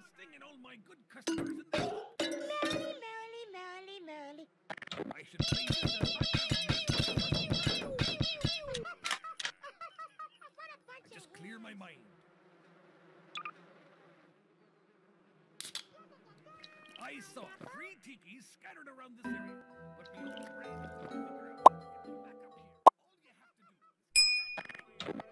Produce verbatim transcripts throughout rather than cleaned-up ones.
stinging all my good customers in the... Merrily, merrily, merrily, merrily. I should play this as What a bunch just of clear my mind. I saw three tikis scattered around this area, but we all ran to figure out how to get them back up here. All you have to do is get that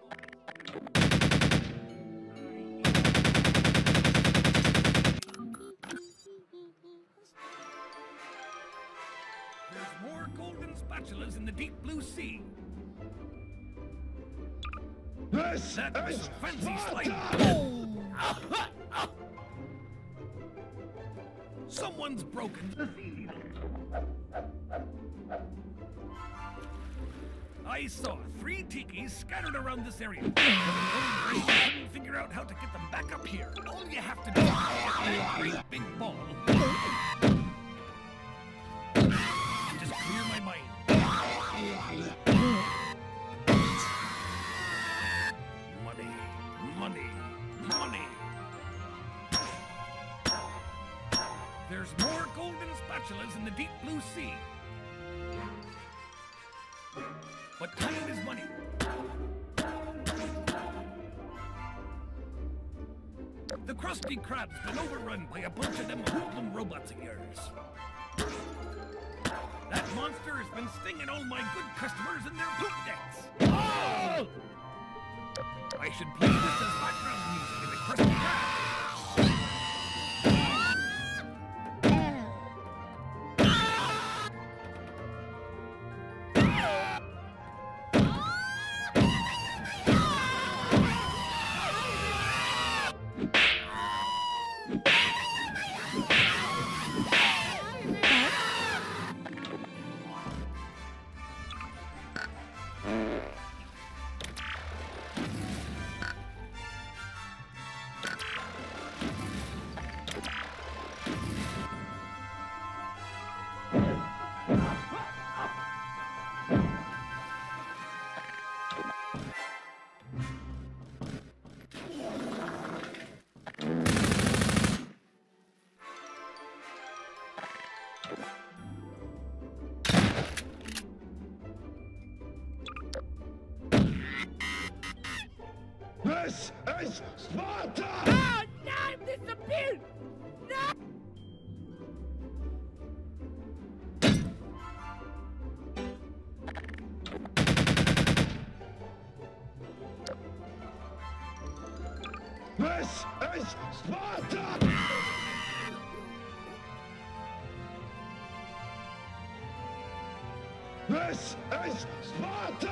There's more golden spatulas in the deep blue sea. This That was is fancy slide. Someone's broken the seal. I saw three tikis scattered around this area. But an old brain couldn't figure out how to get them back up here. All you have to do is get that great big ball and just clear my mind. Money, money, money. There's more golden spatulas in the deep blue sea. But time is money. The Krusty Krab's been overrun by a bunch of them hoodlum robots of yours. That monster has been stinging all my good customers in their poop decks. Oh! I should play this as background music in the Krusty Krab. This is Sparta! Oh, no, I'm disappeared! No! This is Sparta! This is Sparta!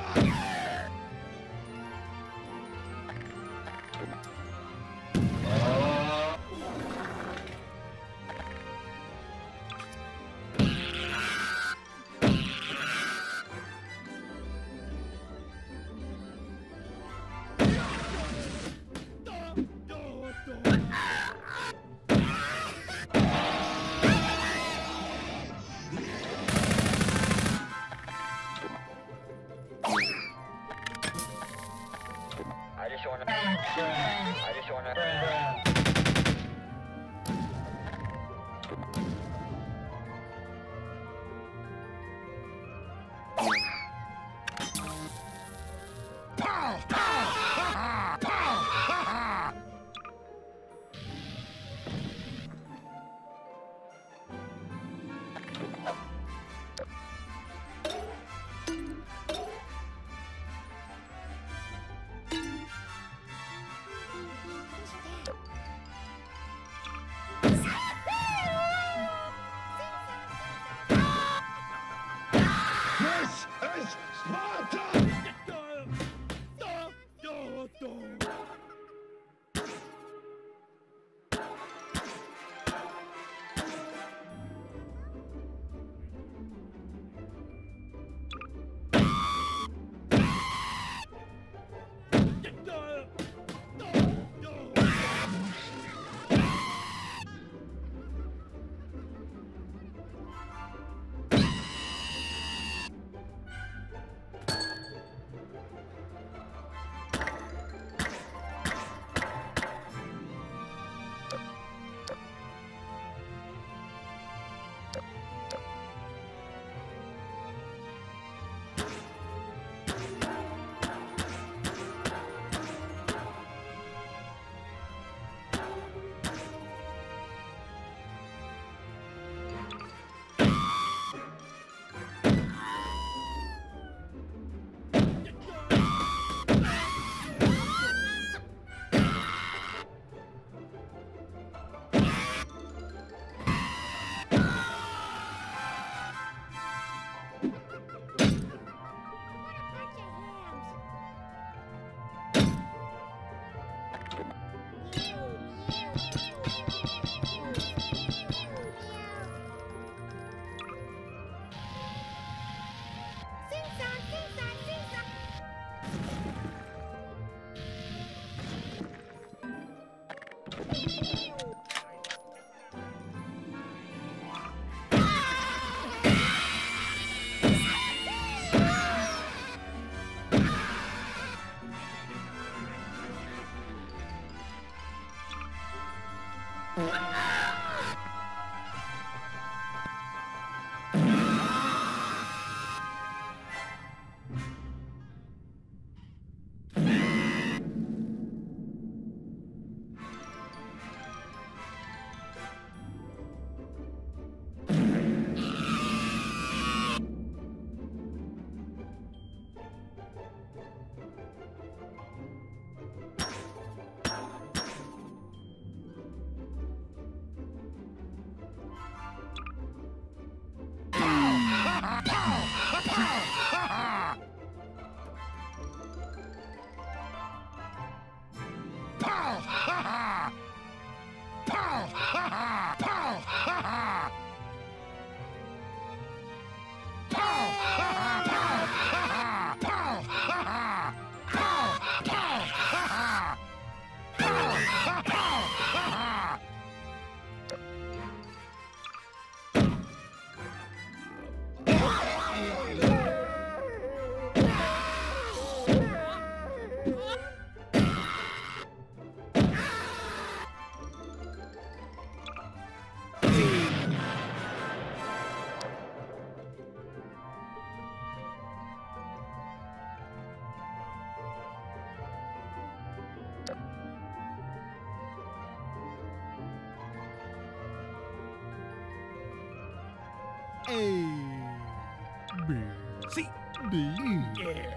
A, B, C, D, yeah.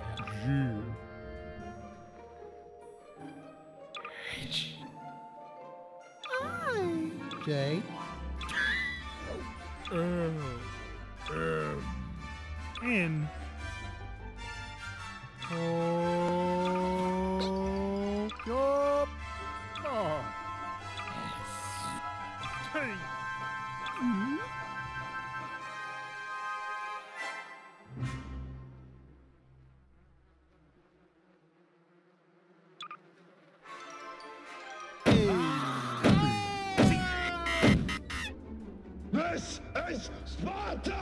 G, I, J, L, M, N, O, yup, R, T, E, This is Sparta!